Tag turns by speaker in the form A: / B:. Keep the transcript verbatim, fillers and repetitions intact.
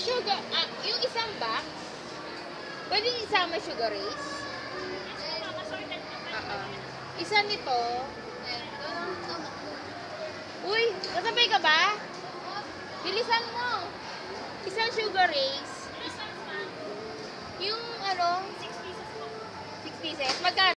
A: sugar, ah, yung isang box, pwede isama sugar race? Oo. Isa nito. Uy, kasabay ka ba? Bilisan mo. Isang sugar race. Yung ano? six pieces. six pieces. Magkano?